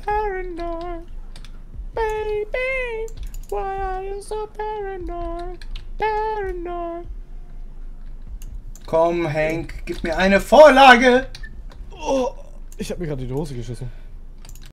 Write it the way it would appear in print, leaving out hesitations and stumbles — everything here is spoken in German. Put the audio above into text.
paranoid? Baby, why are you so paranoid? Paranoid. Komm, Hank, gib mir eine Vorlage! Oh, ich habe mir gerade in die Hose geschissen.